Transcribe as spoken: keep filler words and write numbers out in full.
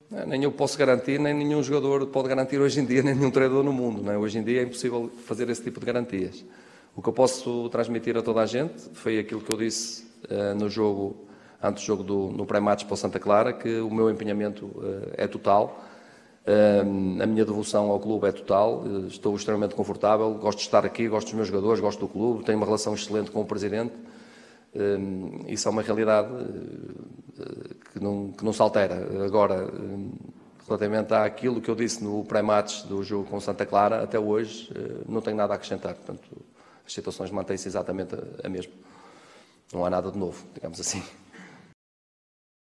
Nem eu posso garantir, nem nenhum jogador pode garantir hoje em dia, nem nenhum treinador no mundo. Não é? Hoje em dia é impossível fazer esse tipo de garantias. O que eu posso transmitir a toda a gente foi aquilo que eu disse uh, no jogo, antes do jogo do, no pré-match para o Santa Clara, que o meu empenhamento uh, é total, uh, a minha devoção ao clube é total, uh, estou extremamente confortável, gosto de estar aqui, gosto dos meus jogadores, gosto do clube, tenho uma relação excelente com o Presidente. Uh, isso é uma realidade uh, que, não, que não se altera. Agora, uh, relativamente àquilo que eu disse no pré-match do jogo com Santa Clara, até hoje uh, não tenho nada a acrescentar. Portanto, as situações mantêm-se exatamente a, a mesma. Não há nada de novo, digamos assim.